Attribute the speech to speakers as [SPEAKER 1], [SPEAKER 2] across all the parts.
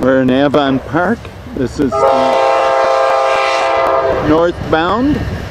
[SPEAKER 1] We're in Avon Park. This is northbound.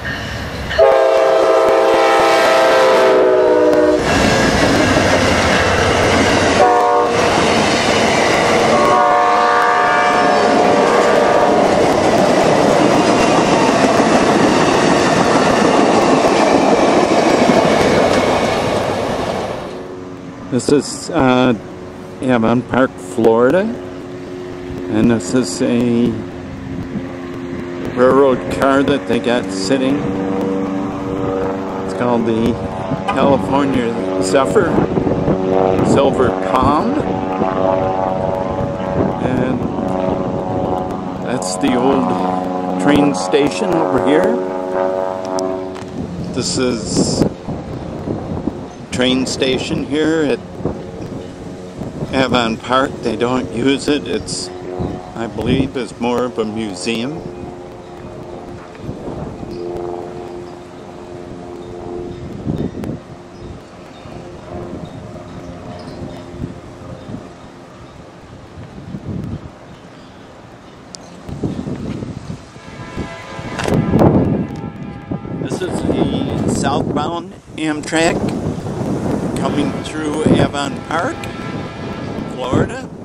[SPEAKER 1] This is Avon Park, Florida, and this is a railroad car that they got sitting. It's called the California Zephyr Silver Palm, and that's the old train station over here. This is train station here at Avon Park. They don't use it. It's, I believe, is more of a museum. This is the southbound Amtrak coming through Avon Park, Florida.